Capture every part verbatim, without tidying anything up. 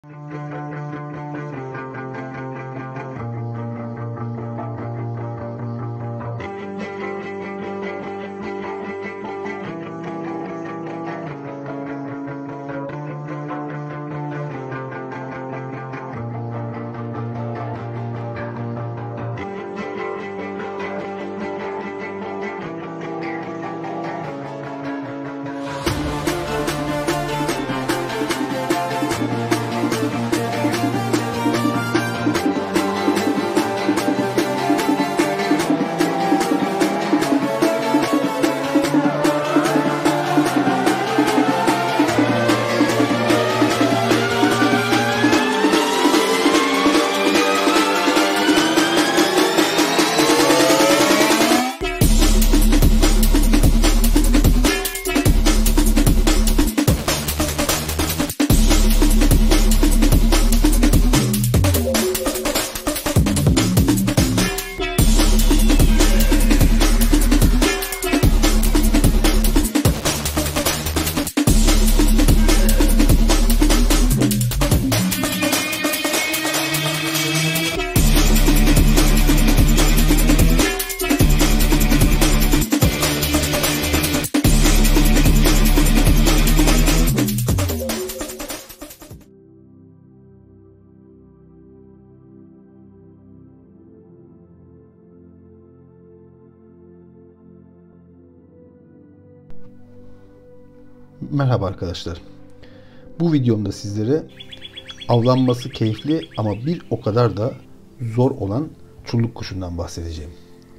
Merhaba arkadaşlar. Bu videomda sizlere avlanması keyifli ama bir o kadar da zor olan çulluk kuşundan bahsedeceğim.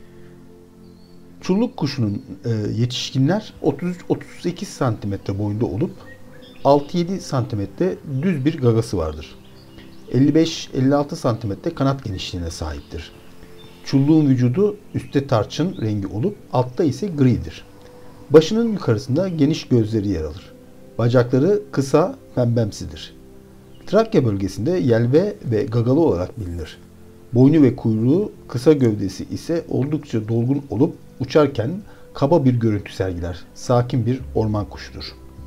Çulluk kuşunun e, yetişkinler otuz üç otuz sekiz santimetre boyunda olup altı yedi santimetre düz bir gagası vardır. elli beş elli altı santimetre kanat genişliğine sahiptir. Çulluğun vücudu üstte tarçın rengi olup altta ise gridir. Başının yukarısında geniş gözleri yer alır. Bacakları kısa, pembemsidir. Trakya bölgesinde yelve ve gagalı olarak bilinir. Boynu ve kuyruğu, kısa gövdesi ise oldukça dolgun olup uçarken kaba bir görüntü sergiler. Sakin bir orman kuşudur.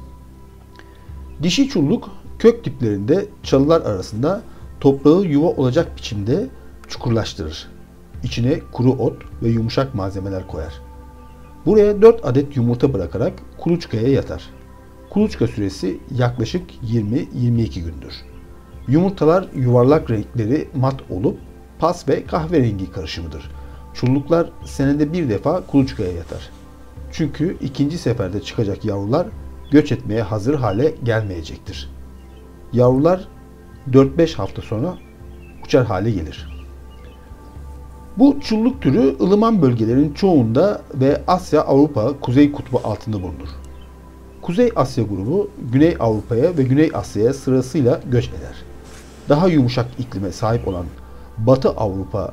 Dişi çulluk kök diplerinde çalılar arasında toprağı yuva olacak biçimde çukurlaştırır. İçine kuru ot ve yumuşak malzemeler koyar. Buraya dört adet yumurta bırakarak kuluçkaya yatar. Kuluçka süresi yaklaşık yirmi yirmi iki gündür. Yumurtalar yuvarlak renkleri mat olup pas ve kahverengi karışımıdır. Çulluklar senede bir defa kuluçkaya yatar. Çünkü ikinci seferde çıkacak yavrular göç etmeye hazır hale gelmeyecektir. Yavrular dört beş hafta sonra uçar hale gelir. Bu çulluk türü ılıman bölgelerin çoğunda ve Asya, Avrupa, Kuzey Kutbu altında bulunur. Kuzey Asya grubu Güney Avrupa'ya ve Güney Asya'ya sırasıyla göç eder. Daha yumuşak iklime sahip olan Batı Avrupa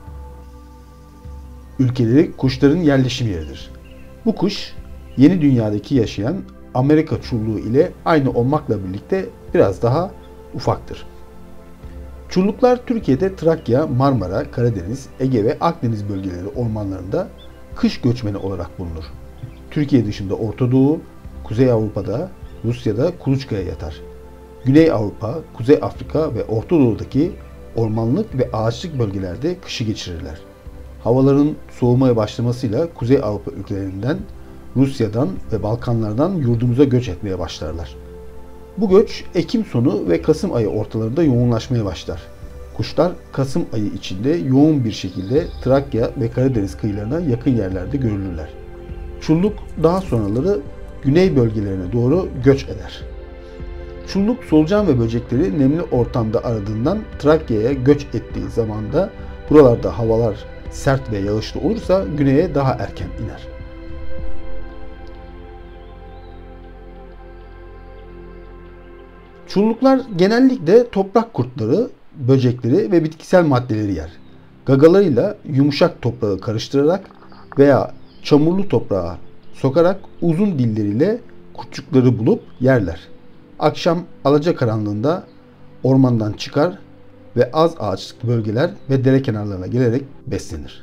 ülkeleri kuşların yerleşim yeridir. Bu kuş yeni dünyadaki yaşayan Amerika çulluğu ile aynı olmakla birlikte biraz daha ufaktır. Çulluklar Türkiye'de Trakya, Marmara, Karadeniz, Ege ve Akdeniz bölgeleri ormanlarında kış göçmeni olarak bulunur. Türkiye dışında Orta Doğu, Kuzey Avrupa'da, Rusya'da kuluçkaya yatar. Güney Avrupa, Kuzey Afrika ve Orta Doğu'daki ormanlık ve ağaçlık bölgelerde kışı geçirirler. Havaların soğumaya başlamasıyla Kuzey Avrupa ülkelerinden, Rusya'dan ve Balkanlardan yurdumuza göç etmeye başlarlar. Bu göç Ekim sonu ve Kasım ayı ortalarında yoğunlaşmaya başlar. Kuşlar Kasım ayı içinde yoğun bir şekilde Trakya ve Karadeniz kıyılarına yakın yerlerde görülürler. Çulluk daha sonraları güney bölgelerine doğru göç eder. Çulluk solucan ve böcekleri nemli ortamda aradığından Trakya'ya göç ettiği zamanda buralarda havalar sert ve yağışlı olursa güneye daha erken iner. Çulluklar genellikle toprak kurtları, böcekleri ve bitkisel maddeleri yer. Gagalarıyla yumuşak toprağı karıştırarak veya çamurlu toprağa sokarak uzun dilleriyle kurtçukları bulup yerler. Akşam alacakaranlığında ormandan çıkar ve az ağaçlık bölgeler ve dere kenarlarına gelerek beslenir.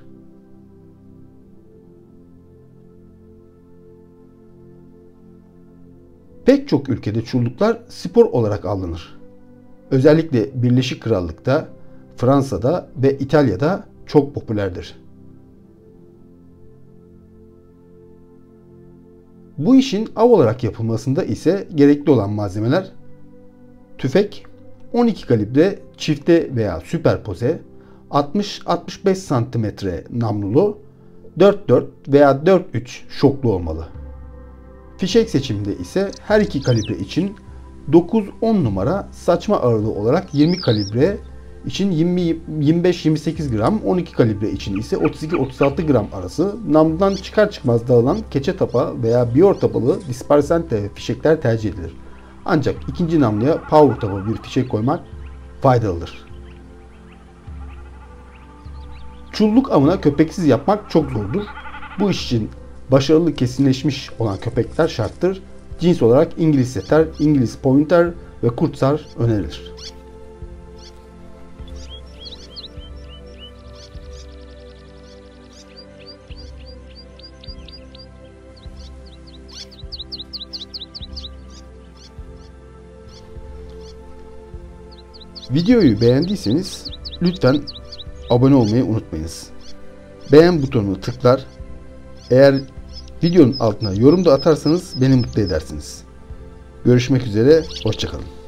Pek çok ülkede çulluklar spor olarak avlanır. Özellikle Birleşik Krallık'ta, Fransa'da ve İtalya'da çok popülerdir. Bu işin av olarak yapılmasında ise gerekli olan malzemeler: tüfek, on iki kalibre çifte veya süperpoze, altmış altmış beş santimetre namlulu, dört dört veya dört üç şoklu olmalı. Fişek seçiminde ise her iki kalibre için dokuz on numara, saçma ağırlığı olarak yirmi kalibre için yirmi yirmi beş yirmi sekiz gram, on iki kalibre için ise otuz iki otuz altı gram arası namludan çıkar çıkmaz dağılan keçe tapa veya biyor tapalı dispersante fişekler tercih edilir. Ancak ikinci namluya power tapa bir fişek koymak faydalıdır. Çulluk avına köpeksiz yapmak çok zordur. Bu iş için başarılı kesinleşmiş olan köpekler şarttır. Cins olarak İngiliz setter, İngiliz pointer ve kurtsar önerilir. Videoyu beğendiyseniz lütfen abone olmayı unutmayınız. Beğen butonunu tıklar. Eğer videonun altına yorum da atarsanız beni mutlu edersiniz. Görüşmek üzere, hoşça kalın.